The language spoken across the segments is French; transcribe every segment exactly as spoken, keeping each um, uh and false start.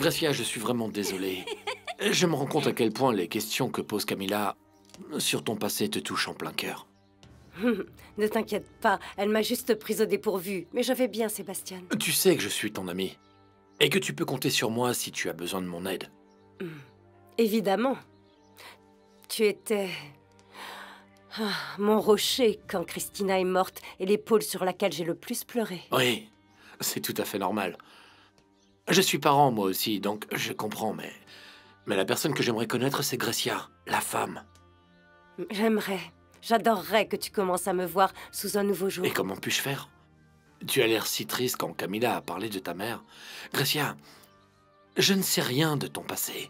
Gracia, je suis vraiment désolé. Je me rends compte à quel point les questions que pose Camilla sur ton passé te touchent en plein cœur. Ne t'inquiète pas, elle m'a juste prise au dépourvu. Mais je vais bien, Sébastien. Tu sais que je suis ton ami. Et que tu peux compter sur moi si tu as besoin de mon aide. Évidemment. Tu étais... Ah, mon rocher quand Christina est morte et l'épaule sur laquelle j'ai le plus pleuré. Oui, c'est tout à fait normal. Je suis parent, moi aussi, donc je comprends, mais... Mais la personne que j'aimerais connaître, c'est Gracia, la femme. J'aimerais, j'adorerais que tu commences à me voir sous un nouveau jour. Et comment puis-je faire? Tu as l'air si triste quand Camilla a parlé de ta mère. Gracia, je ne sais rien de ton passé.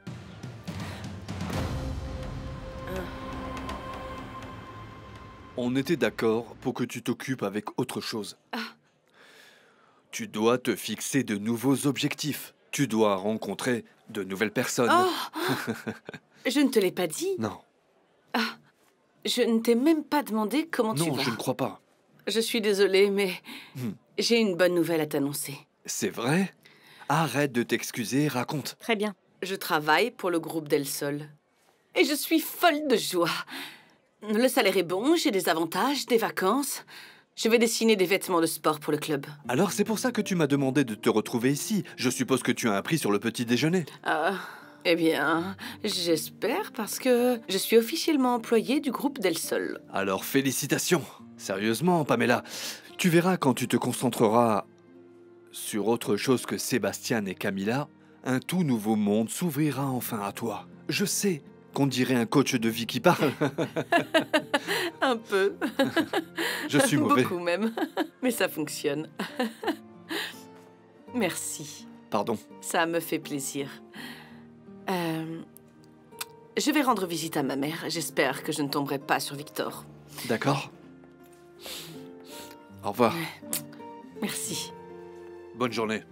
On était d'accord pour que tu t'occupes avec autre chose. Ah. Tu dois te fixer de nouveaux objectifs. Tu dois rencontrer de nouvelles personnes. Oh Je ne te l'ai pas dit. Non. Ah, je ne t'ai même pas demandé comment non, tu vas. Non, je ne crois pas. Je suis désolée, mais hmm. j'ai une bonne nouvelle à t'annoncer. C'est vrai? Arrête de t'excuser, raconte. Très bien. Je travaille pour le groupe Del Sol. Et je suis folle de joie. Le salaire est bon, j'ai des avantages, des vacances. Je vais dessiner des vêtements de sport pour le club. Alors c'est pour ça que tu m'as demandé de te retrouver ici. Je suppose que tu as appris sur le petit déjeuner. Ah, eh bien, j'espère parce que je suis officiellement employée du groupe Del Sol. Alors félicitations. Sérieusement, Pamela, tu verras quand tu te concentreras sur autre chose que Sébastien et Camilla, un tout nouveau monde s'ouvrira enfin à toi. Je sais qu'on dirait un coach de vie qui parle. Un peu. Je suis mauvais. Beaucoup même. Mais ça fonctionne. Merci. Pardon. Ça me fait plaisir. Euh, je vais rendre visite à ma mère. J'espère que je ne tomberai pas sur Victor. D'accord. Au revoir. Merci. Bonne journée.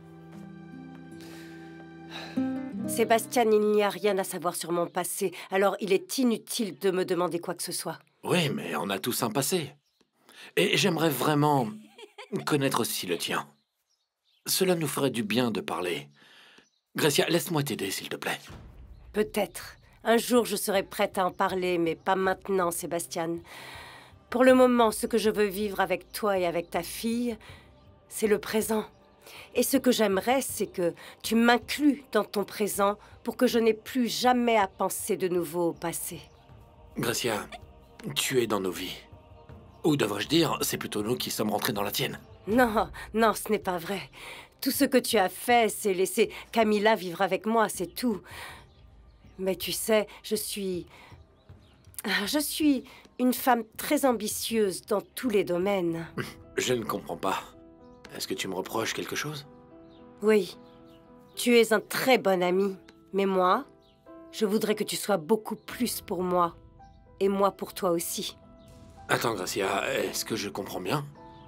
Sébastien, il n'y a rien à savoir sur mon passé, alors il est inutile de me demander quoi que ce soit. Oui, mais on a tous un passé. Et j'aimerais vraiment connaître aussi le tien. Cela nous ferait du bien de parler. Gracia, laisse-moi t'aider, s'il te plaît. Peut-être. Un jour, je serai prête à en parler, mais pas maintenant, Sébastien. Pour le moment, ce que je veux vivre avec toi et avec ta fille, c'est le présent. Et ce que j'aimerais, c'est que tu m'inclues dans ton présent pour que je n'ai plus jamais à penser de nouveau au passé. Gracia, tu es dans nos vies. Ou devrais-je dire, c'est plutôt nous qui sommes rentrés dans la tienne. Non, non, ce n'est pas vrai. Tout ce que tu as fait, c'est laisser Camilla vivre avec moi, c'est tout. Mais tu sais, je suis... Je suis une femme très ambitieuse dans tous les domaines. Je ne comprends pas. Est-ce que tu me reproches quelque chose? Oui. Tu es un très bon ami. Mais moi, je voudrais que tu sois beaucoup plus pour moi. Et moi pour toi aussi. Attends, Gracia, est-ce que je comprends bien?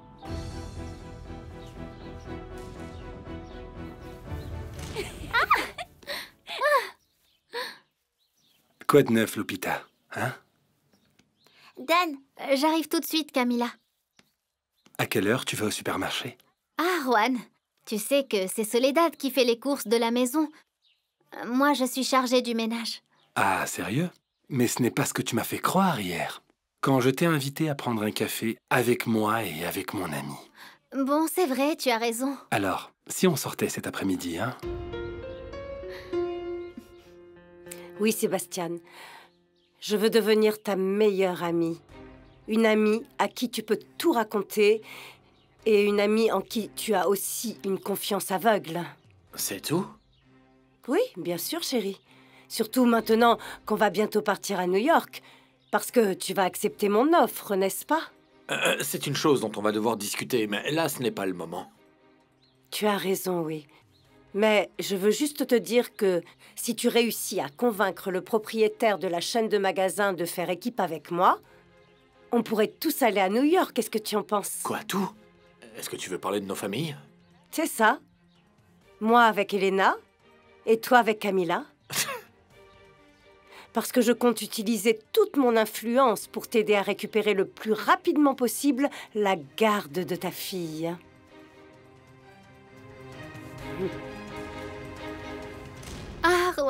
Quoi de neuf, Lupita? Hein? Dan, euh, j'arrive tout de suite, Camilla. À quelle heure tu vas au supermarché? Ah, Juan, tu sais que c'est Soledad qui fait les courses de la maison. Euh, moi, je suis chargée du ménage. Ah, sérieux? Mais ce n'est pas ce que tu m'as fait croire hier, quand je t'ai invité à prendre un café avec moi et avec mon ami. Bon, c'est vrai, tu as raison. Alors, si on sortait cet après-midi, hein? Oui, Sébastien. Je veux devenir ta meilleure amie. Une amie à qui tu peux tout raconter et une amie en qui tu as aussi une confiance aveugle. C'est tout? Oui, bien sûr, chérie. Surtout maintenant qu'on va bientôt partir à New York. Parce que tu vas accepter mon offre, n'est-ce pas? euh, C'est une chose dont on va devoir discuter, mais là, ce n'est pas le moment. Tu as raison, oui. Mais je veux juste te dire que si tu réussis à convaincre le propriétaire de la chaîne de magasins de faire équipe avec moi, on pourrait tous aller à New York. Qu'est-ce que tu en penses? Quoi, tout? Est-ce que tu veux parler de nos familles? C'est ça. Moi avec Elena et toi avec Camilla. Parce que je compte utiliser toute mon influence pour t'aider à récupérer le plus rapidement possible la garde de ta fille.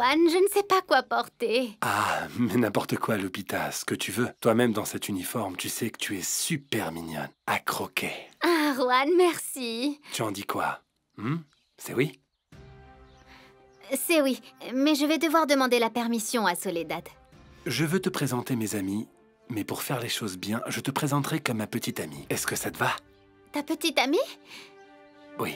Juan, je ne sais pas quoi porter. Ah, mais n'importe quoi, Lupita, ce que tu veux. Toi-même, dans cet uniforme, tu sais que tu es super mignonne. À croquer. Ah, Juan, merci. Tu en dis quoi? hmm C'est oui? C'est oui, mais je vais devoir demander la permission à Soledad. Je veux te présenter mes amis, mais pour faire les choses bien, je te présenterai comme ma petite amie. Est-ce que ça te va? Ta petite amie? Oui.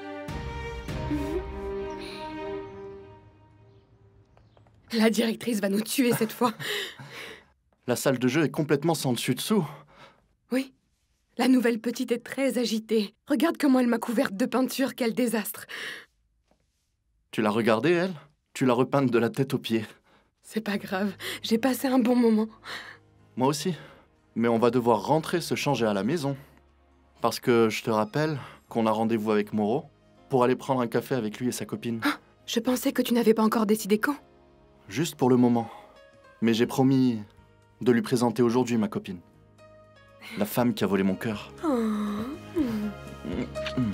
La directrice va nous tuer cette fois. La salle de jeu est complètement sans dessus-dessous. Oui. La nouvelle petite est très agitée. Regarde comment elle m'a couverte de peinture, quel désastre. Tu l'as regardée, elle? Tu l'as repeinte de la tête aux pieds. C'est pas grave, j'ai passé un bon moment. Moi aussi. Mais on va devoir rentrer se changer à la maison. Parce que je te rappelle qu'on a rendez-vous avec Moreau pour aller prendre un café avec lui et sa copine. Ah, je pensais que tu n'avais pas encore décidé quand. Juste pour le moment. Mais j'ai promis de lui présenter aujourd'hui ma copine. La femme qui a volé mon cœur. Oh. Mm. Mm.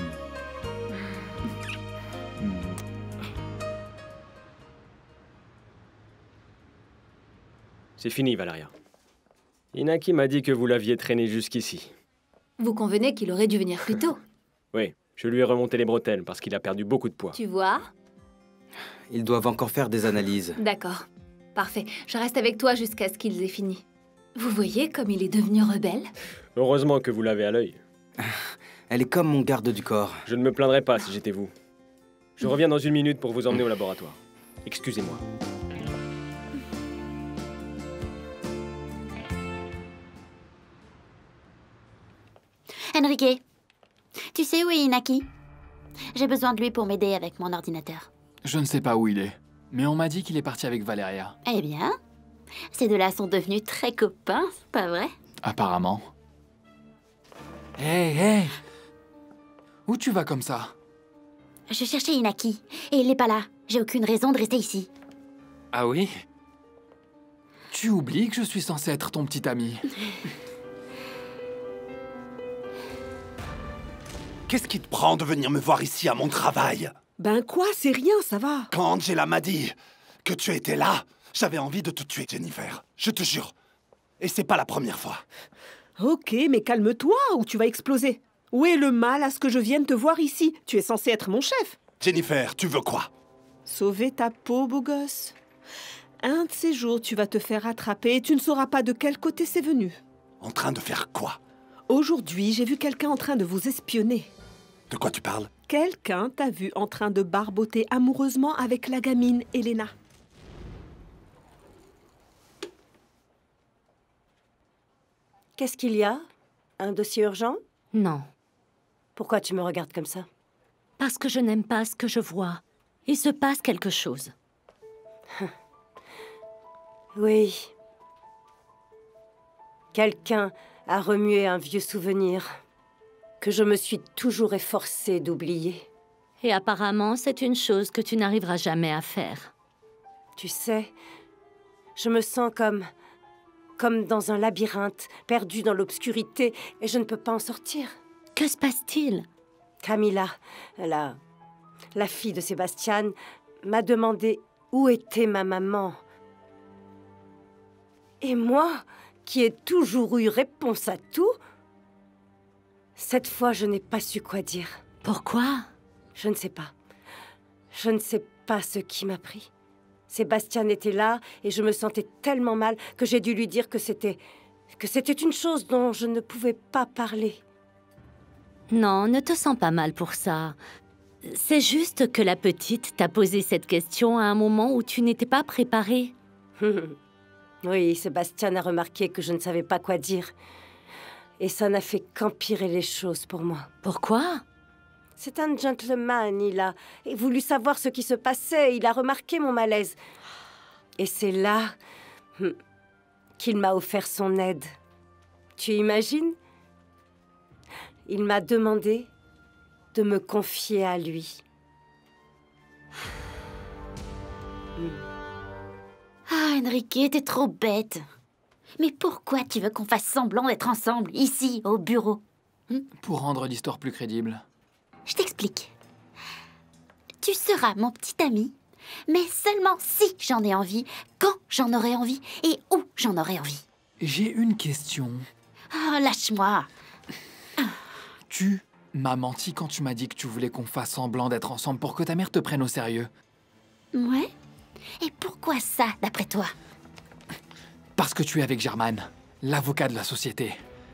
C'est fini, Valeria. Inaki m'a dit que vous l'aviez traîné jusqu'ici. Vous convenez qu'il aurait dû venir plus tôt. Oui, je lui ai remonté les bretelles parce qu'il a perdu beaucoup de poids. Tu vois? Ils doivent encore faire des analyses. D'accord. Parfait. Je reste avec toi jusqu'à ce qu'ils aient fini. Vous voyez comme il est devenu rebelle? Heureusement que vous l'avez à l'œil. Elle est comme mon garde du corps. Je ne me plaindrais pas si j'étais vous. Je reviens dans une minute pour vous emmener au laboratoire. Excusez-moi. Enrique, tu sais où est Inaki? J'ai besoin de lui pour m'aider avec mon ordinateur. Je ne sais pas où il est, mais on m'a dit qu'il est parti avec Valeria. Eh bien, ces deux-là sont devenus très copains, c'est pas vrai? Apparemment. Hé, hey, hé hey. Où tu vas comme ça? Je cherchais Inaki, et il n'est pas là. J'ai aucune raison de rester ici. Ah oui? Tu oublies que je suis censé être ton petit ami. Qu'est-ce qui te prend de venir me voir ici à mon travail? Ben quoi, c'est rien, ça va. Quand Angela m'a dit que tu étais là, j'avais envie de te tuer, Jennifer. Je te jure. Et c'est pas la première fois. Ok, mais calme-toi ou tu vas exploser. Où est le mal à ce que je vienne te voir ici? Tu es censé être mon chef. Jennifer, tu veux quoi? Sauver ta peau, beau gosse. Un de ces jours, tu vas te faire attraper et tu ne sauras pas de quel côté c'est venu. En train de faire quoi? Aujourd'hui, j'ai vu quelqu'un en train de vous espionner. De quoi tu parles? Quelqu'un t'a vu en train de barboter amoureusement avec la gamine Elena. Qu'est-ce qu'il y a? Un dossier urgent? Non. Pourquoi tu me regardes comme ça? Parce que je n'aime pas ce que je vois. Il se passe quelque chose. Oui. Quelqu'un a remué un vieux souvenir que je me suis toujours efforcée d'oublier. Et apparemment, c'est une chose que tu n'arriveras jamais à faire. Tu sais, je me sens comme... comme dans un labyrinthe, perdue dans l'obscurité, et je ne peux pas en sortir. Que se passe-t-il? Camilla, la... la fille de Sébastien, m'a demandé où était ma maman. Et moi, qui ai toujours eu réponse à tout, cette fois, je n'ai pas su quoi dire. Pourquoi? Je ne sais pas. Je ne sais pas ce qui m'a pris. Sébastien était là et je me sentais tellement mal que j'ai dû lui dire que c'était... que c'était une chose dont je ne pouvais pas parler. Non, ne te sens pas mal pour ça. C'est juste que la petite t'a posé cette question à un moment où tu n'étais pas préparée. Oui, Sébastien a remarqué que je ne savais pas quoi dire. Et ça n'a fait qu'empirer les choses pour moi. Pourquoi? C'est un gentleman, il a voulu savoir ce qui se passait, il a remarqué mon malaise. Et c'est là qu'il m'a offert son aide. Tu imagines? Il m'a demandé de me confier à lui. Ah, Enrique, t'es trop bête. Mais pourquoi tu veux qu'on fasse semblant d'être ensemble, ici, au bureau? Pour rendre l'histoire plus crédible. Je t'explique. Tu seras mon petit ami Mais seulement si j'en ai envie, quand j'en aurai envie et où j'en aurai envie. J'ai une question. Oh, lâche-moi. Tu m'as menti quand tu m'as dit que tu voulais qu'on fasse semblant d'être ensemble pour que ta mère te prenne au sérieux. Ouais? Et pourquoi ça, d'après toi? Parce que tu es avec German, l'avocat de la société.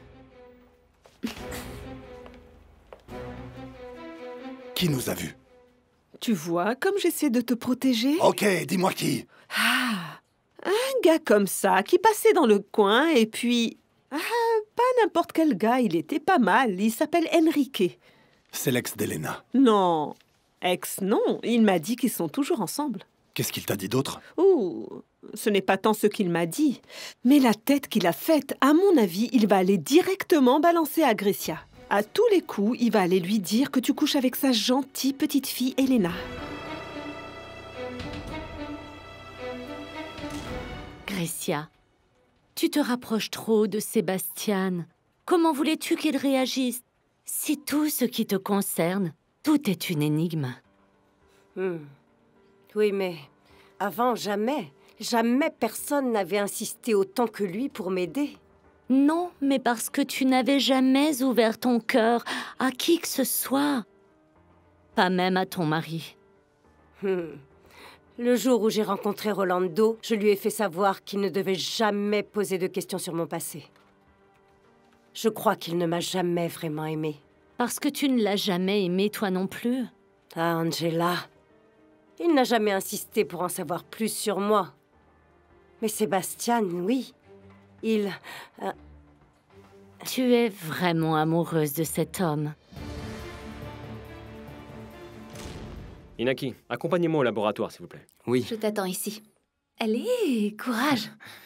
Qui nous a vus? Tu vois, comme j'essaie de te protéger. Ok, dis-moi qui. Ah, un gars comme ça, qui passait dans le coin, et puis... Ah, pas n'importe quel gars, il était pas mal. Il s'appelle Enrique. C'est l'ex d'Elena. Non, ex, non. Il m'a dit qu'ils sont toujours ensemble. Qu'est-ce qu'il t'a dit d'autre? Ouh, ce n'est pas tant ce qu'il m'a dit, mais la tête qu'il a faite. À mon avis, il va aller directement balancer à Grecia. À tous les coups, il va aller lui dire que tu couches avec sa gentille petite fille Elena. Grecia, tu te rapproches trop de Sébastien. Comment voulais-tu qu'il réagisse? Si tout ce qui te concerne, tout est une énigme. Hmm. Oui, mais avant, jamais, jamais personne n'avait insisté autant que lui pour m'aider. Non, mais parce que tu n'avais jamais ouvert ton cœur à qui que ce soit. Pas même à ton mari. Hmm. Le jour où j'ai rencontré Rolando, je lui ai fait savoir qu'il ne devait jamais poser de questions sur mon passé. Je crois qu'il ne m'a jamais vraiment aimée. Parce que tu ne l'as jamais aimé, toi non plus. Ah, Angela. Il n'a jamais insisté pour en savoir plus sur moi. Mais Sébastien, oui. Il... Euh... Tu es vraiment amoureuse de cet homme. Inaki, accompagnez-moi au laboratoire, s'il vous plaît. Oui. Je t'attends ici. Allez, courage.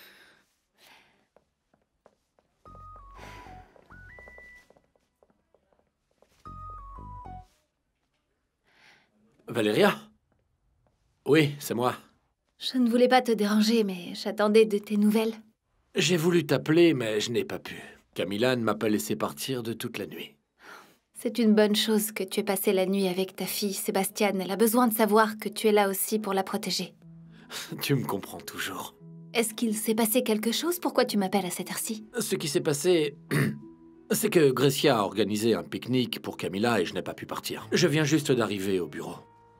Valéria? Oui, c'est moi. Je ne voulais pas te déranger, mais j'attendais de tes nouvelles. J'ai voulu t'appeler, mais je n'ai pas pu. Camilla ne m'a pas laissé partir de toute la nuit. C'est une bonne chose que tu aies passé la nuit avec ta fille, Sébastien. Elle a besoin de savoir que tu es là aussi pour la protéger. Tu me comprends toujours. Est-ce qu'il s'est passé quelque chose? Pourquoi tu m'appelles à cette heure-ci? Ce qui s'est passé, c'est que Grecia a organisé un pique-nique pour Camilla et je n'ai pas pu partir. Je viens juste d'arriver au bureau.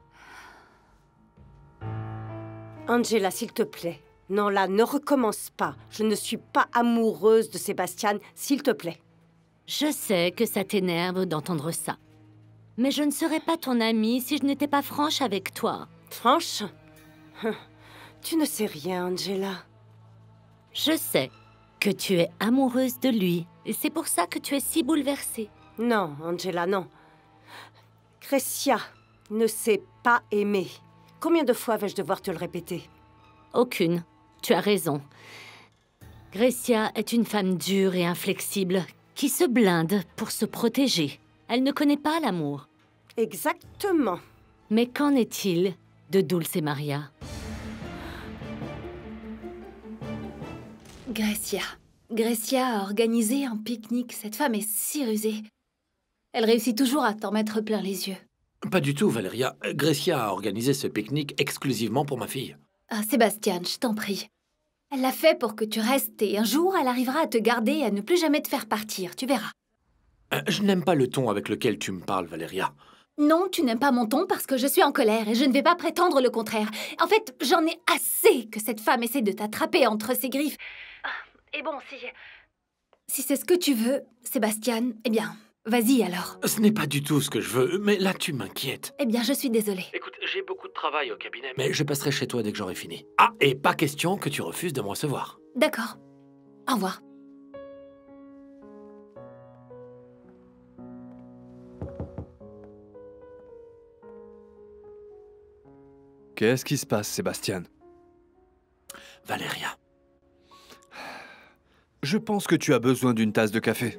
Angela, s'il te plaît. Non, là, ne recommence pas. Je ne suis pas amoureuse de Sébastien, s'il te plaît. Je sais que ça t'énerve d'entendre ça. Mais je ne serais pas ton amie si je n'étais pas franche avec toi. Franche? Tu ne sais rien, Angela. Je sais que tu es amoureuse de lui. Et c'est pour ça que tu es si bouleversée. Non, Angela, non. Grecia ne sait pas aimer. Combien de fois vais-je devoir te le répéter? Aucune. Tu as raison. Grecia est une femme dure et inflexible qui se blinde pour se protéger. Elle ne connaît pas l'amour. Exactement. Mais qu'en est-il de Dulce Maria? Grecia. Grecia a organisé un pique-nique. Cette femme est si rusée. Elle réussit toujours à t'en mettre plein les yeux. Pas du tout, Valéria. Grecia a organisé ce pique-nique exclusivement pour ma fille. Ah, Sébastien, je t'en prie. Elle l'a fait pour que tu restes et un jour, elle arrivera à te garder et à ne plus jamais te faire partir, tu verras. Euh, je n'aime pas le ton avec lequel tu me parles, Valéria. Non, tu n'aimes pas mon ton parce que je suis en colère et je ne vais pas prétendre le contraire. En fait, j'en ai assez que cette femme essaie de t'attraper entre ses griffes. Et bon, si... Si c'est ce que tu veux, Sébastien, eh bien, vas-y alors. Ce n'est pas du tout ce que je veux, mais là tu m'inquiètes. Eh bien, je suis désolée. Écoute, j'ai beaucoup de travail au cabinet, mais je passerai chez toi dès que j'aurai fini. Ah, et pas question que tu refuses de me recevoir. D'accord. Au revoir. Qu'est-ce qui se passe, Sébastien? Valéria. Je pense que tu as besoin d'une tasse de café.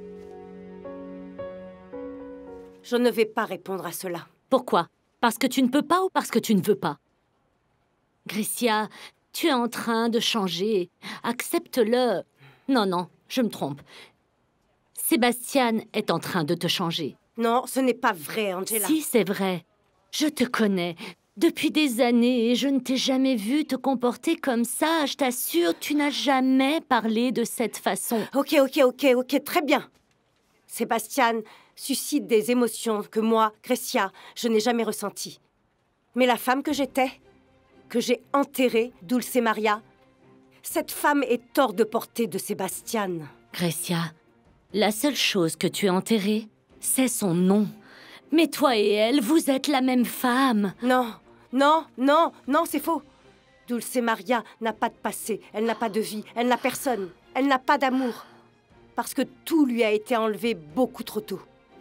Je ne vais pas répondre à cela. Pourquoi? Parce que tu ne peux pas ou parce que tu ne veux pas? Grecia, tu es en train de changer. Accepte-le. Non, non, je me trompe. Sébastien est en train de te changer. Non, ce n'est pas vrai, Angela. Si, c'est vrai. Je te connais. Depuis des années, je ne t'ai jamais vu te comporter comme ça. Je t'assure, tu n'as jamais parlé de cette façon. Ok, ok, ok, ok, très bien. Sébastien suscite des émotions que moi, Grecia, je n'ai jamais ressenties. Mais la femme que j'étais, que j'ai enterrée, Dulce Maria, cette femme est hors de portée de Sébastien. Grecia, la seule chose que tu as enterrée, c'est son nom. Mais toi et elle, vous êtes la même femme. Non, non, non, non, c'est faux. Dulce Maria n'a pas de passé, elle n'a pas de vie, elle n'a personne, elle n'a pas d'amour. Parce que tout lui a été enlevé beaucoup trop tôt.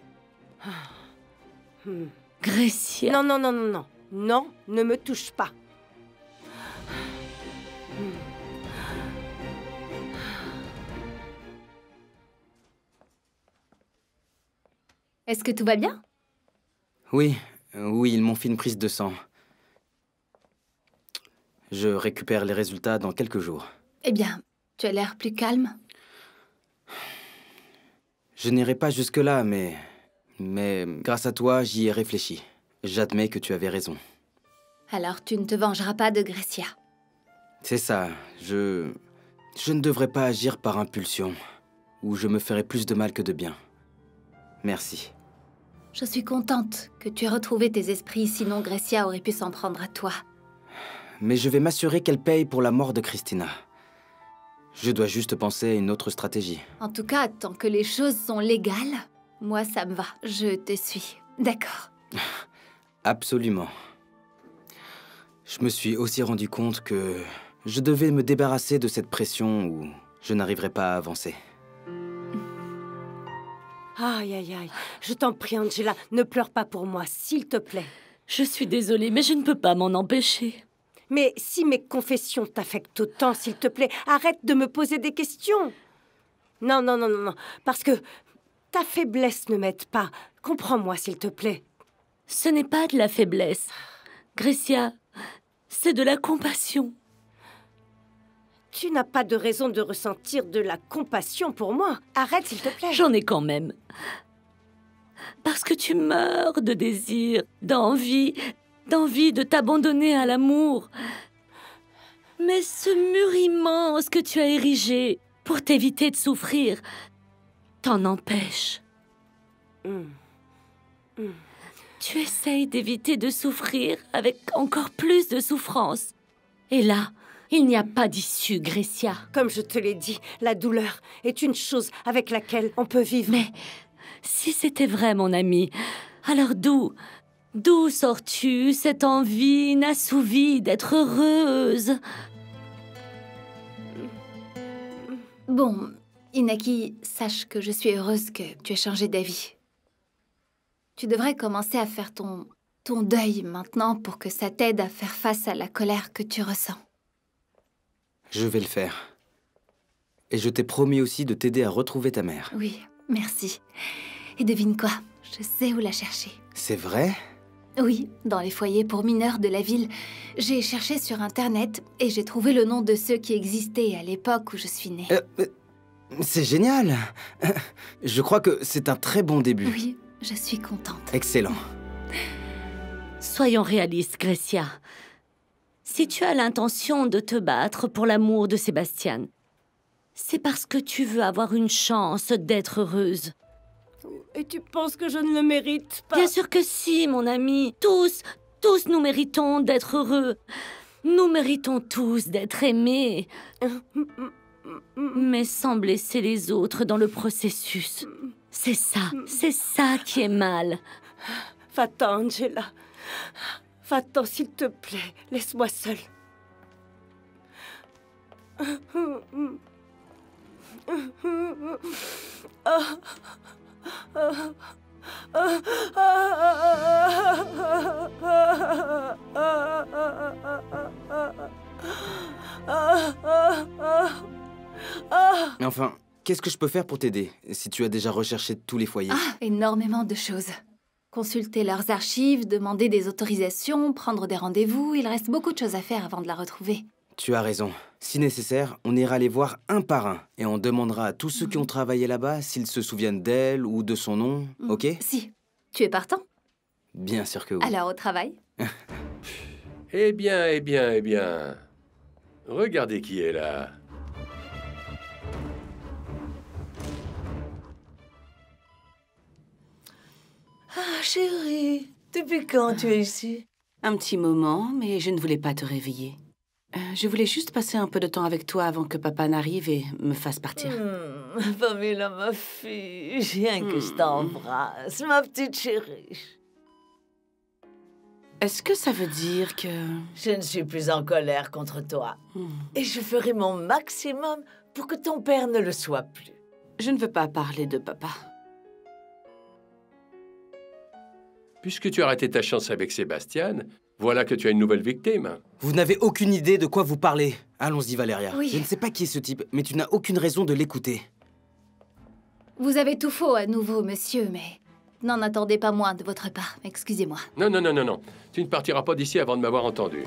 Hmm. Grecia... Non, non, non, non, non. Non, ne me touche pas. Hmm. Est-ce que tout va bien? Oui, oui, ils m'ont fait une prise de sang. Je récupère les résultats dans quelques jours. Eh bien, tu as l'air plus calme. Je n'irai pas jusque-là, mais... Mais grâce à toi, j'y ai réfléchi. J'admets que tu avais raison. Alors tu ne te vengeras pas de Grecia. C'est ça, je... Je ne devrais pas agir par impulsion, ou je me ferais plus de mal que de bien. Merci. Je suis contente que tu aies retrouvé tes esprits, sinon Grecia aurait pu s'en prendre à toi. Mais je vais m'assurer qu'elle paye pour la mort de Christina. Je dois juste penser à une autre stratégie. En tout cas, tant que les choses sont légales, moi ça me va, je te suis. D'accord. Absolument. Je me suis aussi rendu compte que je devais me débarrasser de cette pression où je n'arriverais pas à avancer. Aïe, aïe, aïe. Je t'en prie, Angela, ne pleure pas pour moi, s'il te plaît. Je suis désolée, mais je ne peux pas m'en empêcher. Mais si mes confessions t'affectent autant, s'il te plaît, arrête de me poser des questions. Non, non, non, non, non, parce que ta faiblesse ne m'aide pas. Comprends-moi, s'il te plaît. Ce n'est pas de la faiblesse. Grecia, c'est de la compassion. Tu n'as pas de raison de ressentir de la compassion pour moi. Arrête, s'il te plaît. J'en ai quand même. Parce que tu meurs de désir, d'envie, d'envie de t'abandonner à l'amour. Mais ce mur immense que tu as érigé pour t'éviter de souffrir t'en empêche. Mm. Mm. Tu essayes d'éviter de souffrir avec encore plus de souffrance. Et là, il n'y a pas d'issue, Grecia. Comme je te l'ai dit, la douleur est une chose avec laquelle on peut vivre. Mais si c'était vrai, mon ami, alors d'où, d'où sors-tu cette envie inassouvie d'être heureuse? Bon, Inaki, sache que je suis heureuse que tu aies changé d'avis. Tu devrais commencer à faire ton, ton deuil maintenant pour que ça t'aide à faire face à la colère que tu ressens. Je vais le faire. Et je t'ai promis aussi de t'aider à retrouver ta mère. Oui, merci. Et devine quoi? Je sais où la chercher. C'est vrai? Oui, dans les foyers pour mineurs de la ville. J'ai cherché sur Internet et j'ai trouvé le nom de ceux qui existaient à l'époque où je suis née. Euh, euh, c'est génial! Je crois que c'est un très bon début. Oui, je suis contente. Excellent. Soyons réalistes, Grecia. Si tu as l'intention de te battre pour l'amour de Sébastien, c'est parce que tu veux avoir une chance d'être heureuse. Et tu penses que je ne le mérite pas? Bien sûr que si, mon ami. Tous, tous nous méritons d'être heureux. Nous méritons tous d'être aimés. Mais sans blesser les autres dans le processus. C'est ça, c'est ça qui est mal. Va-t'en, Angela. Va-t'en, s'il te plaît. Laisse-moi seule. Enfin, qu'est-ce que je peux faire pour t'aider, si tu as déjà recherché tous les foyers? Ah, énormément de choses. Consulter leurs archives, demander des autorisations, prendre des rendez-vous. Il reste beaucoup de choses à faire avant de la retrouver. Tu as raison. Si nécessaire, on ira les voir un par un et on demandera à tous ceux qui ont travaillé là-bas s'ils se souviennent d'elle ou de son nom, ok? Si. Tu es partant? Bien sûr que oui. Alors, au travail. Eh bien, eh bien, eh bien. Regardez qui est là. Ah, chérie, depuis quand tu es ici? Un petit moment, mais je ne voulais pas te réveiller. Euh, je voulais juste passer un peu de temps avec toi avant que papa n'arrive et me fasse partir. Hmm, Pamela, ma fille, viens que je t'embrasse, ma petite chérie. Est-ce que ça veut dire que... Je ne suis plus en colère contre toi. Hmm. Et je ferai mon maximum pour que ton père ne le soit plus. Je ne veux pas parler de papa. Puisque tu as raté ta chance avec Sébastien, voilà que tu as une nouvelle victime. Vous n'avez aucune idée de quoi vous parlez. Allons-y, Valéria. Oui. Je ne sais pas qui est ce type, mais tu n'as aucune raison de l'écouter. Vous avez tout faux à nouveau, monsieur, mais n'en attendez pas moins de votre part. Excusez-moi. Non, non, non, non, non. Tu ne partiras pas d'ici avant de m'avoir entendu.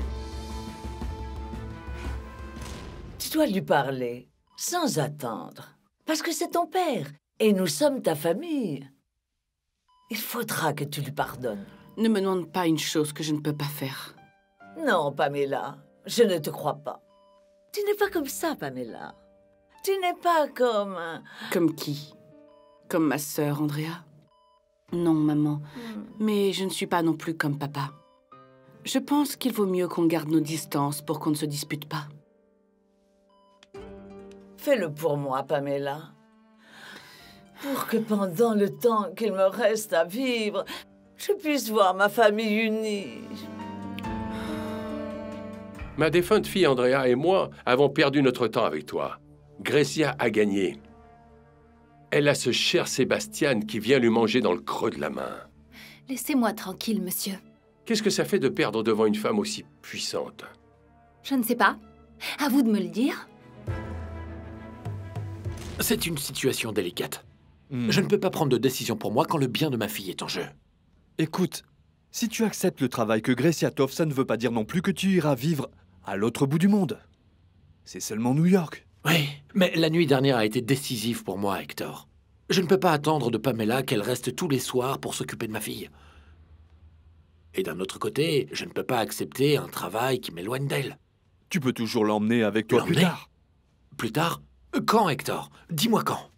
Tu dois lui parler, sans attendre. Parce que c'est ton père, et nous sommes ta famille. Il faudra que tu lui pardonnes. Ne me demande pas une chose que je ne peux pas faire. Non, Pamela, je ne te crois pas. Tu n'es pas comme ça, Pamela. Tu n'es pas comme... Comme qui? Comme ma sœur, Andrea? Non, maman. Mm. Mais je ne suis pas non plus comme papa. Je pense qu'il vaut mieux qu'on garde nos distances pour qu'on ne se dispute pas. Fais-le pour moi, Pamela. Pour que pendant le temps qu'il me reste à vivre, je puisse voir ma famille unie. Ma défunte fille Andrea et moi avons perdu notre temps avec toi. Grecia a gagné. Elle a ce cher Sébastien qui vient lui manger dans le creux de la main. Laissez-moi tranquille, monsieur. Qu'est-ce que ça fait de perdre devant une femme aussi puissante? Je ne sais pas. À vous de me le dire. C'est une situation délicate. Mmh. Je ne peux pas prendre de décision pour moi quand le bien de ma fille est en jeu. Écoute, si tu acceptes le travail que Grecia t'offre, ça ne veut pas dire non plus que tu iras vivre à l'autre bout du monde. C'est seulement New York. Oui, mais la nuit dernière a été décisive pour moi, Hector. Je ne peux pas attendre de Pamela qu'elle reste tous les soirs pour s'occuper de ma fille. Et d'un autre côté, je ne peux pas accepter un travail qui m'éloigne d'elle. Tu peux toujours l'emmener avec toi plus tard. Plus tard? Quand, Hector? Dis-moi quand.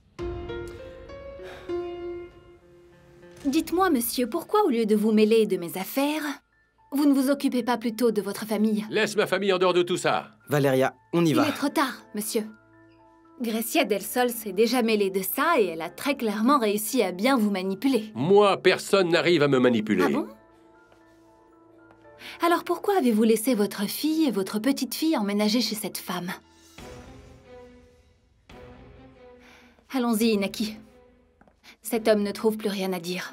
Dites-moi, monsieur, pourquoi au lieu de vous mêler de mes affaires, vous ne vous occupez pas plutôt de votre famille? Laisse ma famille en dehors de tout ça. Valéria, on y va. Il est trop tard, monsieur. Grecia del Sol s'est déjà mêlée de ça et elle a très clairement réussi à bien vous manipuler. Moi, personne n'arrive à me manipuler. Ah bon? Alors pourquoi avez-vous laissé votre fille et votre petite-fille emménager chez cette femme? Allons-y, Inaki. Cet homme ne trouve plus rien à dire.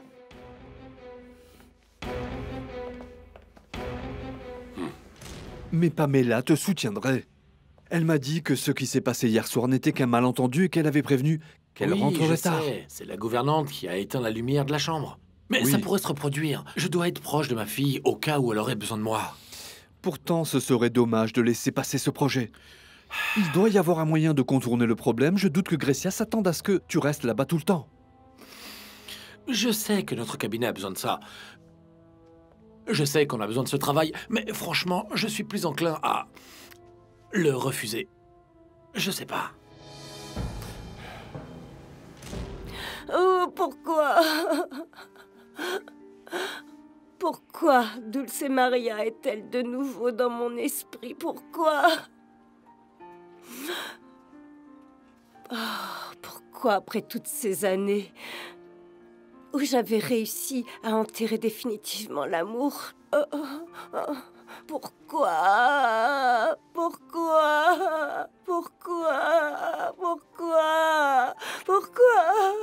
Mais Pamela te soutiendrait. Elle m'a dit que ce qui s'est passé hier soir n'était qu'un malentendu et qu'elle avait prévenu qu'elle oui, rentrerait je tard. sais. C'est la gouvernante qui a éteint la lumière de la chambre. Mais oui. Ça pourrait se reproduire. Je dois être proche de ma fille au cas où elle aurait besoin de moi. Pourtant, ce serait dommage de laisser passer ce projet. Il doit y avoir un moyen de contourner le problème. Je doute que Grecia s'attende à ce que tu restes là-bas tout le temps. Je sais que notre cabinet a besoin de ça. Je sais qu'on a besoin de ce travail, mais franchement, je suis plus enclin à le refuser. Je sais pas. Oh, pourquoi? Pourquoi Dulce Maria est-elle de nouveau dans mon esprit? Pourquoi? Oh, pourquoi, après toutes ces années où j'avais réussi à enterrer définitivement l'amour, oh, oh, oh, pourquoi? Pourquoi? Pourquoi? Pourquoi? Pourquoi?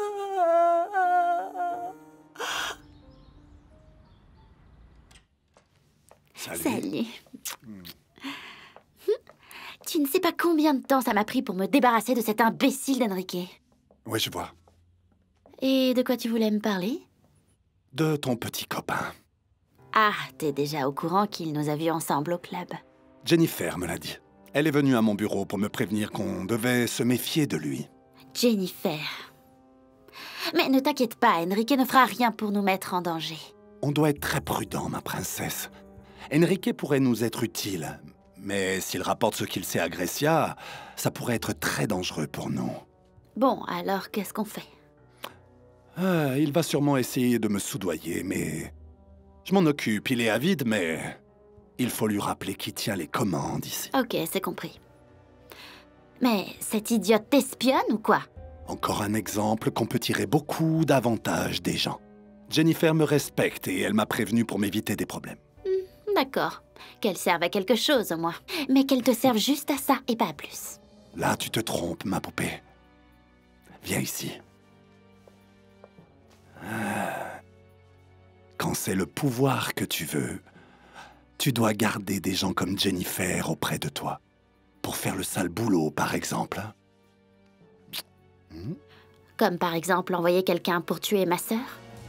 Salut. Salut. Hmm. Tu ne sais pas combien de temps ça m'a pris pour me débarrasser de cet imbécile d'Enrique. Oui, je vois. Et de quoi tu voulais me parler? De ton petit copain. Ah, t'es déjà au courant qu'il nous a vus ensemble au club. Jennifer me l'a dit. Elle est venue à mon bureau pour me prévenir qu'on devait se méfier de lui. Jennifer. Mais ne t'inquiète pas, Enrique ne fera rien pour nous mettre en danger. On doit être très prudent, ma princesse. Enrique pourrait nous être utile. Mais s'il rapporte ce qu'il sait à Grecia, ça pourrait être très dangereux pour nous. Bon, alors qu'est-ce qu'on fait? Ah, il va sûrement essayer de me soudoyer, mais... Je m'en occupe, il est avide, mais... Il faut lui rappeler qui tient les commandes ici. Ok, c'est compris. Mais cette idiote t'espionne ou quoi? Encore un exemple qu'on peut tirer beaucoup d'avantages des gens. Jennifer me respecte et elle m'a prévenu pour m'éviter des problèmes. Hmm, d'accord. Qu'elle serve à quelque chose, au moins. Mais qu'elle te serve juste à ça et pas à plus. Là, tu te trompes, ma poupée. Viens ici. Ah. Quand c'est le pouvoir que tu veux, tu dois garder des gens comme Jennifer auprès de toi. Pour faire le sale boulot, par exemple. Hmm? Comme par exemple envoyer quelqu'un pour tuer ma sœur?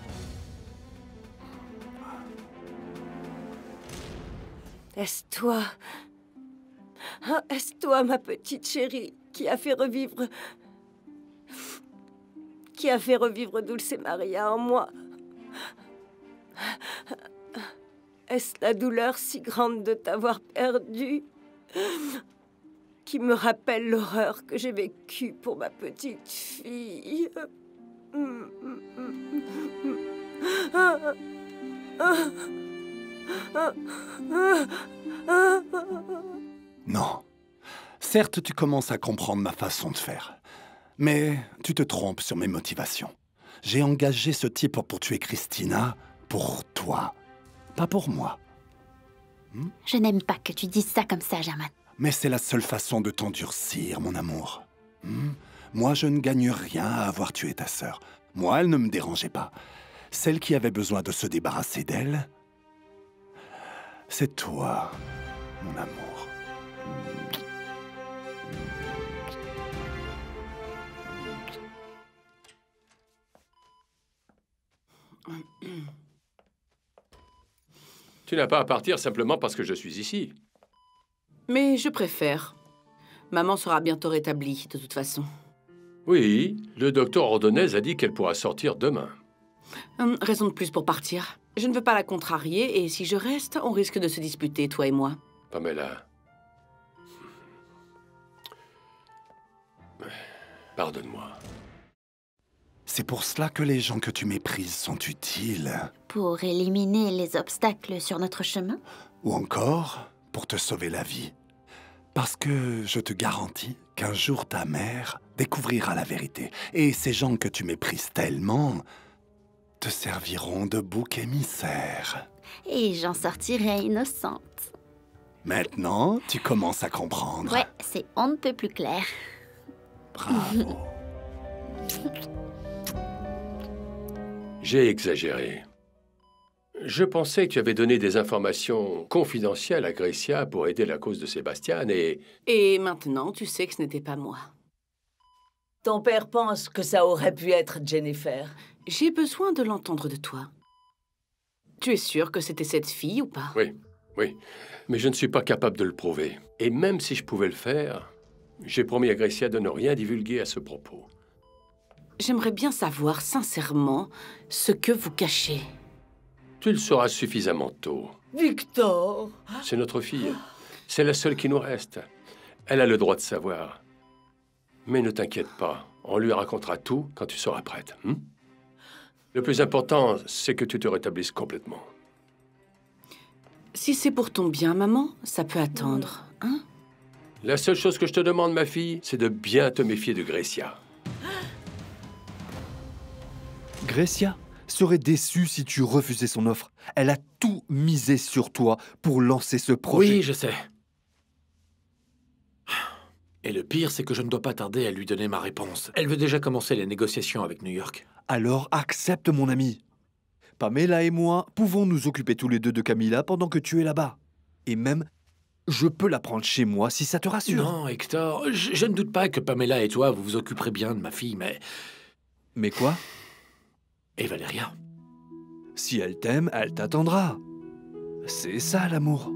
Est-ce toi... Ah, est-ce toi, ma petite chérie, qui a fait revivre... qui a fait revivre Dulce Maria en moi? Est-ce la douleur si grande de t'avoir perdue qui me rappelle l'horreur que j'ai vécue pour ma petite fille? Non. Certes, tu commences à comprendre ma façon de faire. Mais tu te trompes sur mes motivations. J'ai engagé ce type pour tuer Christina pour toi, pas pour moi. Hmm? Je n'aime pas que tu dises ça comme ça, Germaine. Mais c'est la seule façon de t'endurcir, mon amour. Hmm? Moi, je ne gagne rien à avoir tué ta sœur. Moi, elle ne me dérangeait pas. Celle qui avait besoin de se débarrasser d'elle, c'est toi, mon amour. Tu n'as pas à partir simplement parce que je suis ici. Mais je préfère. Maman sera bientôt rétablie, de toute façon. Oui, le docteur Ordonez a dit qu'elle pourra sortir demain. Hum, raison de plus pour partir. Je ne veux pas la contrarier, et si je reste, on risque de se disputer, toi et moi. Pamela. Pardonne-moi. C'est pour cela que les gens que tu méprises sont utiles. Pour éliminer les obstacles sur notre chemin? Ou encore, pour te sauver la vie. Parce que je te garantis qu'un jour ta mère découvrira la vérité. Et ces gens que tu méprises tellement te serviront de bouc émissaire. Et j'en sortirai innocente. Maintenant, tu commences à comprendre. Ouais, c'est on ne peut plus clair. Bravo. J'ai exagéré. Je pensais que tu avais donné des informations confidentielles à Grecia pour aider la cause de Sébastien et... Et maintenant, tu sais que ce n'était pas moi. Ton père pense que ça aurait pu être Jennifer. J'ai besoin de l'entendre de toi. Tu es sûr que c'était cette fille ou pas? Oui, oui. Mais je ne suis pas capable de le prouver. Et même si je pouvais le faire, j'ai promis à Grecia de ne rien divulguer à ce propos. J'aimerais bien savoir, sincèrement, ce que vous cachez. Tu le sauras suffisamment tôt. Victor! C'est notre fille. C'est la seule qui nous reste. Elle a le droit de savoir. Mais ne t'inquiète pas, on lui racontera tout quand tu seras prête. Hein? Le plus important, c'est que tu te rétablisses complètement. Si c'est pour ton bien, maman, ça peut attendre, hein? La seule chose que je te demande, ma fille, c'est de bien te méfier de Grecia. Grecia serait déçue si tu refusais son offre. Elle a tout misé sur toi pour lancer ce projet. Oui, je sais. Et le pire, c'est que je ne dois pas tarder à lui donner ma réponse. Elle veut déjà commencer les négociations avec New York. Alors accepte, mon ami. Pamela et moi pouvons nous occuper tous les deux de Camilla pendant que tu es là-bas. Et même, je peux la prendre chez moi si ça te rassure. Non, Hector, je, je ne doute pas que Pamela et toi, vous vous occuperez bien de ma fille, mais... Mais quoi? Et Valéria? Si elle t'aime, elle t'attendra. C'est ça, l'amour.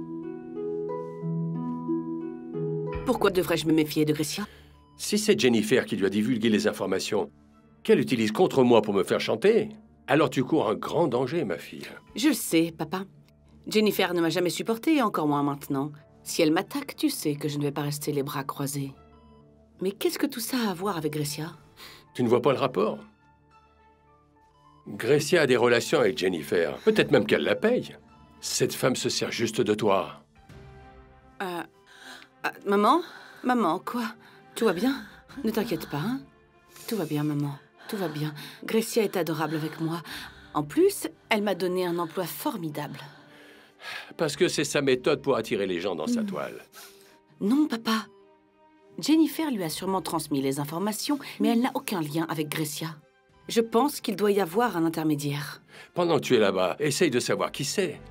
Pourquoi devrais-je me méfier de Grecia? Si c'est Jennifer qui lui a divulgué les informations, qu'elle utilise contre moi pour me faire chanter, alors tu cours un grand danger, ma fille. Je le sais, papa. Jennifer ne m'a jamais supporté, encore moins maintenant. Si elle m'attaque, tu sais que je ne vais pas rester les bras croisés. Mais qu'est-ce que tout ça a à voir avec Grecia? Tu ne vois pas le rapport? Grecia a des relations avec Jennifer. Peut-être même qu'elle la paye. Cette femme se sert juste de toi. Euh, euh, maman? Maman, quoi? Tout va bien? Ne t'inquiète pas, hein? Tout va bien, maman. Tout va bien. Grecia est adorable avec moi. En plus, elle m'a donné un emploi formidable. Parce que c'est sa méthode pour attirer les gens dans sa toile. Non, papa. Jennifer lui a sûrement transmis les informations, mais elle n'a aucun lien avec Grecia. Je pense qu'il doit y avoir un intermédiaire. Pendant que tu es là-bas, essaye de savoir qui c'est.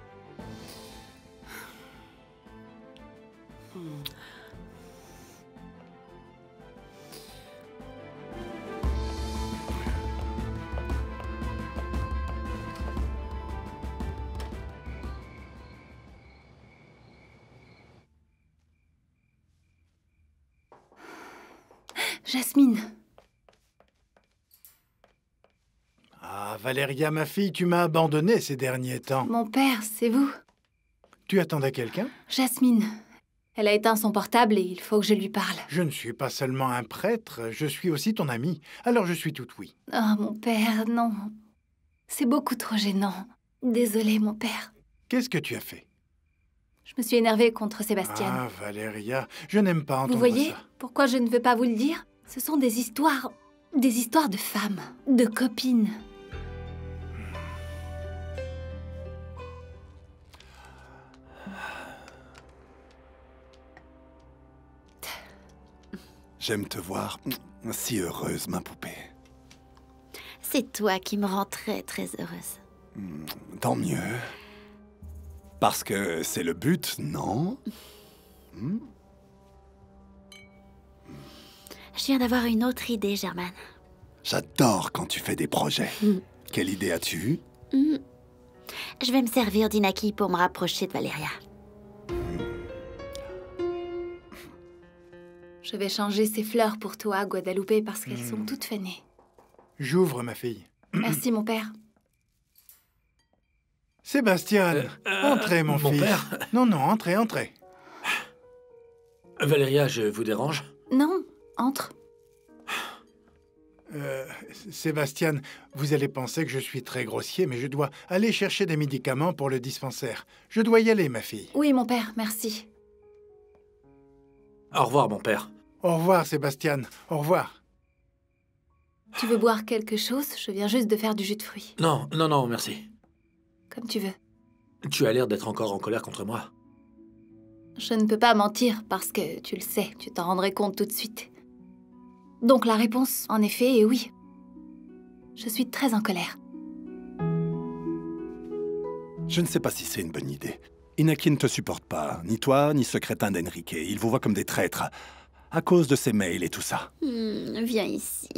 Jasmine. Ah, Valéria, ma fille, tu m'as abandonnée ces derniers temps. Mon père, c'est vous? Tu attendais quelqu'un? Jasmine. Elle a éteint son portable et il faut que je lui parle. Je ne suis pas seulement un prêtre, je suis aussi ton ami. Alors je suis tout oui. Oh, mon père, non. C'est beaucoup trop gênant. Désolée, mon père. Qu'est-ce que tu as fait? Je me suis énervée contre Sébastien. Ah, Valéria, je n'aime pas entendre Vous voyez ça. pourquoi je ne veux pas vous le dire? Ce sont des histoires... des histoires de femmes, de copines. J'aime te voir si heureuse, ma poupée. C'est toi qui me rends très, très heureuse. Tant mieux. Parce que c'est le but, non? hmm? Je viens d'avoir une autre idée, Germaine. J'adore quand tu fais des projets. Mm. Quelle idée as-tu? Mm. Je vais me servir d'Inaki pour me rapprocher de Valéria. Je vais changer ces fleurs pour toi, Guadalupe, parce qu'elles Mm. sont toutes fanées. J'ouvre, ma fille. Merci, mon père. Sébastien, Euh, entrez, mon, mon fils. père Non, non, entrez, entrez. Valéria, je vous dérange? Non, entre. Euh, Sébastien, vous allez penser que je suis très grossier, mais je dois aller chercher des médicaments pour le dispensaire. Je dois y aller, ma fille. Oui, mon père, merci. Au revoir, mon père. Au revoir, Sébastien. Au revoir. Tu veux boire quelque chose? Je viens juste de faire du jus de fruits. Non, non, non, merci. Comme tu veux. Tu as l'air d'être encore en colère contre moi. Je ne peux pas mentir parce que, tu le sais, tu t'en rendrais compte tout de suite. Donc la réponse, en effet, est oui. Je suis très en colère. Je ne sais pas si c'est une bonne idée. Inaki ne te supporte pas, ni toi, ni ce crétin d'Enrique. Il vous voit comme des traîtres, à cause de ses mails et tout ça. Hmm, viens ici.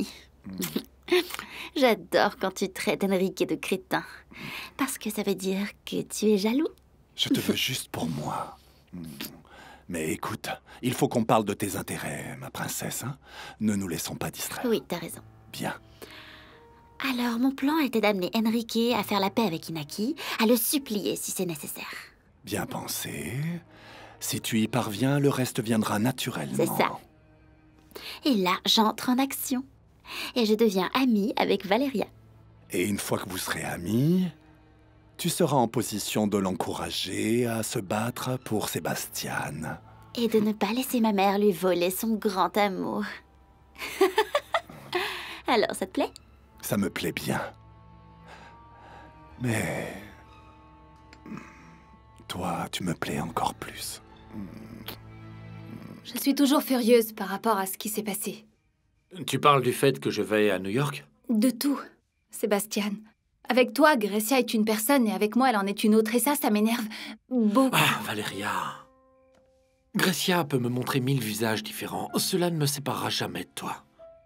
J'adore quand tu traites Enrique de crétin. Parce que ça veut dire que tu es jaloux. Je te veux juste pour moi. Mais écoute, il faut qu'on parle de tes intérêts, ma princesse. Hein? Ne nous laissons pas distraire. Oui, t'as raison. Bien. Alors, mon plan était d'amener Enrique à faire la paix avec Inaki, à le supplier si c'est nécessaire. Bien pensé. Si tu y parviens, le reste viendra naturellement. C'est ça. Et là, j'entre en action. Et je deviens amie avec Valéria. Et une fois que vous serez amis, tu seras en position de l'encourager à se battre pour Sébastien. Et de ne pas laisser ma mère lui voler son grand amour. Alors, ça te plaît? Ça me plaît bien. Mais... toi, tu me plais encore plus. Je suis toujours furieuse par rapport à ce qui s'est passé. Tu parles du fait que je vais à New York? De tout, Sébastien. Avec toi, Grecia est une personne et avec moi, elle en est une autre. Et ça, ça m'énerve beaucoup. Ah, Valéria. Grecia peut me montrer mille visages différents. Cela ne me séparera jamais de toi.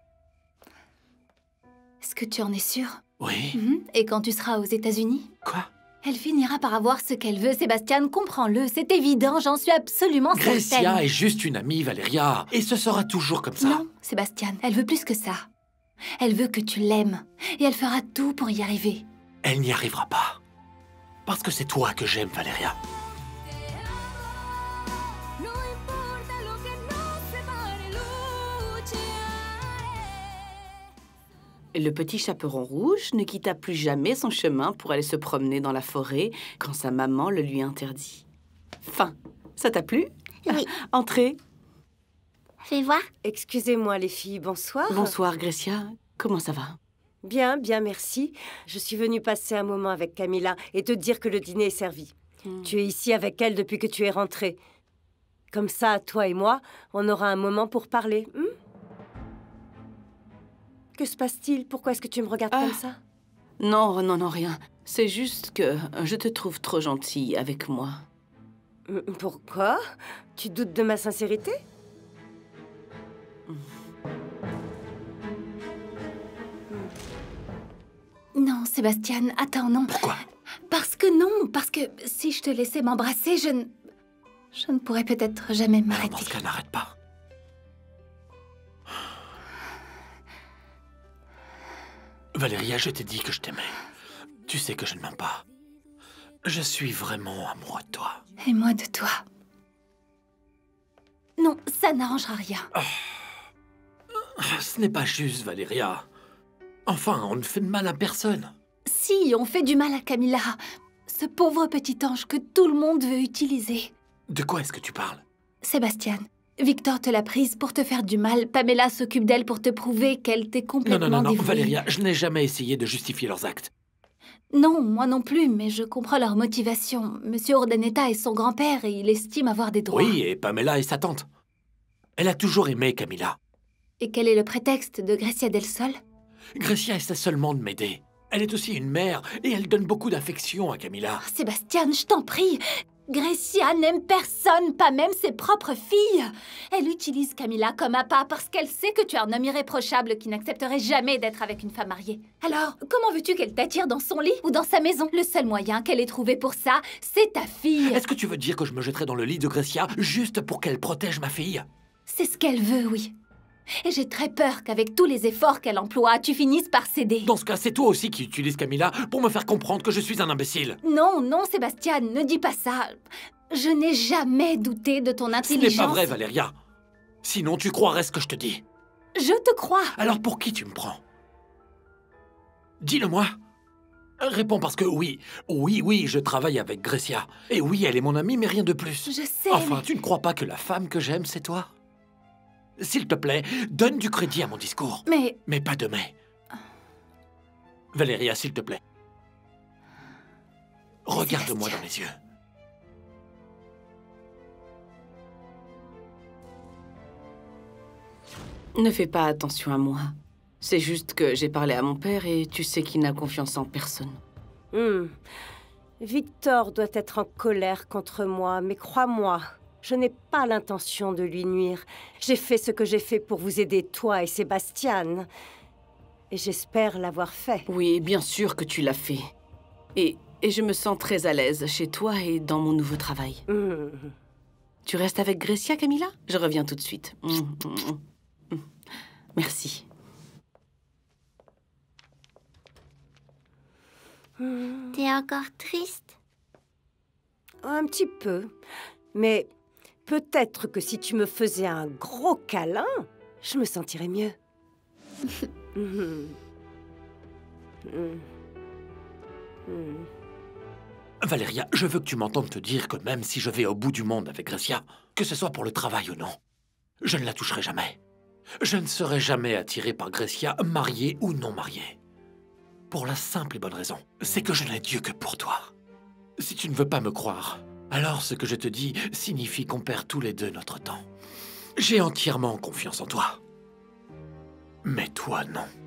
Est-ce que tu en es sûr? Oui. Mhm. Et quand tu seras aux États-Unis? Quoi? Elle finira par avoir ce qu'elle veut, Sébastien. Comprends-le, c'est évident, j'en suis absolument certaine. Grecia est juste une amie, Valéria. Et ce sera toujours comme ça. Non, Sébastien, elle veut plus que ça. Elle veut que tu l'aimes. Et elle fera tout pour y arriver. Elle n'y arrivera pas. Parce que c'est toi que j'aime, Valeria. Le petit chaperon rouge ne quitta plus jamais son chemin pour aller se promener dans la forêt quand sa maman le lui interdit. Fin. Ça t'a plu? Oui. Entrez. Fais voir. Excusez-moi les filles, bonsoir. Bonsoir Grecia. Comment ça va? Bien, bien, merci. Je suis venue passer un moment avec Camilla et te dire que le dîner est servi. Mm. Tu es ici avec elle depuis que tu es rentrée. Comme ça, toi et moi, on aura un moment pour parler. Hmm? Que se passe-t-il? Pourquoi est-ce que tu me regardes ah. comme ça? Non, non, non, rien. C'est juste que je te trouve trop gentille avec moi. Pourquoi? Tu doutes de ma sincérité? Non, Sébastien, attends, non. Pourquoi? Parce que non, parce que si je te laissais m'embrasser, je ne... Je ne pourrais peut-être jamais m'arrêter. Dans ce cas, n'arrête pas. Valeria, je t'ai dit que je t'aimais. Tu sais que je ne mens pas. Je suis vraiment amoureux de toi. Et moi de toi. Non, ça n'arrangera rien. Oh. Ce n'est pas juste, Valeria. Enfin, on ne fait de mal à personne. Si, on fait du mal à Camilla. Ce pauvre petit ange que tout le monde veut utiliser. De quoi est-ce que tu parles? Sébastien, Victor te l'a prise pour te faire du mal. Pamela s'occupe d'elle pour te prouver qu'elle t'est complètement Non, non, non, non, dévouée. Valeria, je n'ai jamais essayé de justifier leurs actes. Non, moi non plus, mais je comprends leur motivation. Monsieur Urdaneta est son grand-père et il estime avoir des droits. Oui, et Pamela est sa tante. Elle a toujours aimé Camilla. Et quel est le prétexte de Grecia del Sol? Grecia essaie seulement de m'aider. Elle est aussi une mère et elle donne beaucoup d'affection à Camilla. Oh, Sébastien, je t'en prie. Grecia n'aime personne, pas même ses propres filles. Elle utilise Camilla comme appât parce qu'elle sait que tu es un homme irréprochable qui n'accepterait jamais d'être avec une femme mariée. Alors, comment veux-tu qu'elle t'attire dans son lit ou dans sa maison? Le seul moyen qu'elle ait trouvé pour ça, c'est ta fille. Est-ce que tu veux dire que je me jetterai dans le lit de Grecia juste pour qu'elle protège ma fille? C'est ce qu'elle veut, oui. Et j'ai très peur qu'avec tous les efforts qu'elle emploie, tu finisses par céder. Dans ce cas, c'est toi aussi qui utilises Camilla pour me faire comprendre que je suis un imbécile. Non, non, Sébastien, ne dis pas ça. Je n'ai jamais douté de ton intelligence. Ce n'est pas vrai, Valeria. Sinon, tu croirais ce que je te dis. Je te crois. Alors pour qui tu me prends? Dis-le-moi. Réponds parce que oui, oui, oui, je travaille avec Grecia. Et oui, elle est mon amie, mais rien de plus. Je sais. Enfin, mais... tu ne crois pas que la femme que j'aime, c'est toi? S'il te plaît, donne du crédit à mon discours. Mais... Mais pas de mais. Valeria, s'il te plaît. Regarde-moi dans les yeux. Ne fais pas attention à moi. C'est juste que j'ai parlé à mon père et tu sais qu'il n'a confiance en personne. Hmm. Victor doit être en colère contre moi, mais crois-moi, je n'ai pas l'intention de lui nuire. J'ai fait ce que j'ai fait pour vous aider, toi et Sébastien. Et j'espère l'avoir fait. Oui, bien sûr que tu l'as fait. Et, et je me sens très à l'aise chez toi et dans mon nouveau travail. Mmh. Tu restes avec Grecia, Camilla? Je reviens tout de suite. Mmh, mmh, mmh. Merci. T'es encore triste? Un petit peu. Mais peut-être que si tu me faisais un gros câlin, je me sentirais mieux. Valeria, je veux que tu m'entendes te dire que même si je vais au bout du monde avec Grecia, que ce soit pour le travail ou non, je ne la toucherai jamais. Je ne serai jamais attiré par Grecia, mariée ou non mariée. Pour la simple et bonne raison, c'est que je n'ai Dieu que pour toi. Si tu ne veux pas me croire, alors ce que je te dis signifie qu'on perd tous les deux notre temps. J'ai entièrement confiance en toi. Mais toi, non.